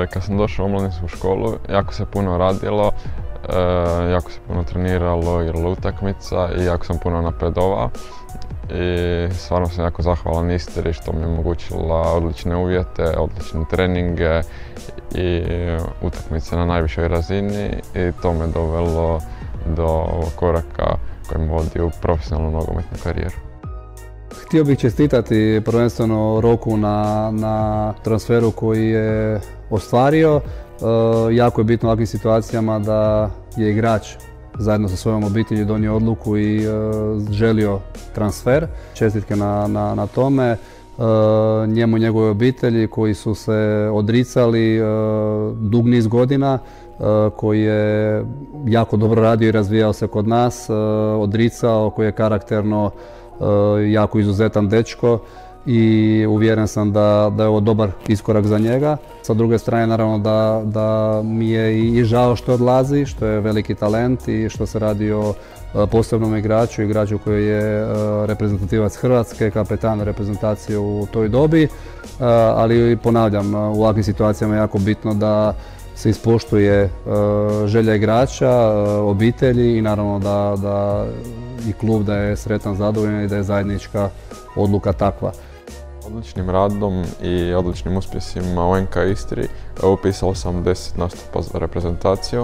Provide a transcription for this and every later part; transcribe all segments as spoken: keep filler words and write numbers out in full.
Kad sam došao u omladinsku školu, jako se puno radilo, jako se puno treniralo, igralo utakmica i jako sam puno napredovao. I stvarno sam jako zahvalan Istri što mi je omogućila odlične uvjete, odlične treninge i utakmice na najvišoj razini i to me dovelo do koraka koji me vodi u profesionalnu nogometnu karijeru. Htio bih čestitati prvenstveno Roku na, na transferu koji je ostvario. E, jako je bitno u ovakvim situacijama da je igrač zajedno sa svojom obitelji donio odluku i e, želio transfer. Čestitke na, na, na tome. E, njemu i njegovoj obitelji koji su se odricali e, dug niz godina, e, koji je jako dobro radio i razvijao se kod nas, e, odricao, koji je karakterno jako izuzetan dečko i uvjeren sam da, da je ovo dobar iskorak za njega. Sa druge strane naravno da, da mi je i žao što odlazi, što je veliki talent i što se radi o posebnom igraču, igraču koji je reprezentativac Hrvatske, kapetan reprezentacije u toj dobi, ali ponavljam, u ovakvim situacijama je jako bitno da se ispoštuje želja igrača, obitelji i naravno da, da i klub da je sretan, zadovoljan i da je zajednička odluka takva. Odličnim radom i odličnim uspjesima u N K Istri upisao sam deset nastupa za reprezentaciju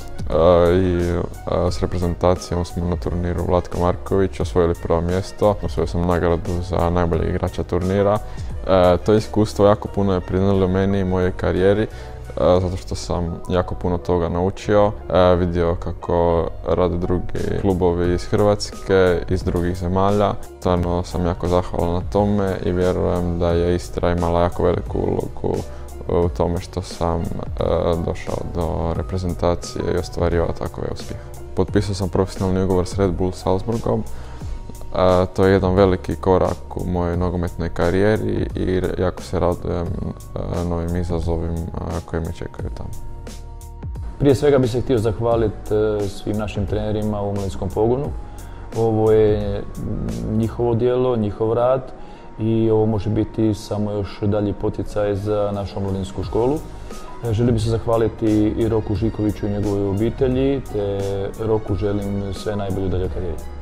i s reprezentacijom smo na turniru Vlatko Marković osvojili prvo mjesto. Osvojio sam nagradu za najboljeg igrača turnira. To iskustvo jako puno je pridonijelo meni i mojoj karijeri, zato što sam jako puno toga naučio, vidio kako rade drugi klubovi iz Hrvatske, iz drugih zemalja. Stvarno sam jako zahvalan na tome i vjerujem da je Istra imala jako veliku ulogu u tome što sam došao do reprezentacije i ostvario takove uspjehe. Potpisao sam profesionalni ugovor s Red Bull Salzburgom. To je jedan veliki korak u mojoj nogometnoj karijeri i jako se radujem novim izazovima koji me čekaju tamo. Prije svega bih se htio zahvaliti svim našim trenerima u omladinskom pogonu. Ovo je njihovo djelo, njihov rad i ovo može biti samo još dalji poticaj za našu omladinsku školu. Želim se zahvaliti i Roku Žikoviću i njegovoj obitelji, te Roku želim sve najbolje u daljoj karijeri.